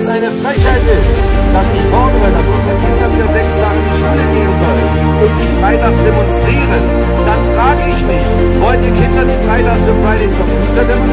es eine Frechheit ist, dass ich fordere, dass unsere Kinder wieder 6 Tage in die Schule gehen sollen und nicht freitags demonstrieren, dann frage ich mich, wollt ihr Kinder, die freitags für Fridays for Future demonstrieren?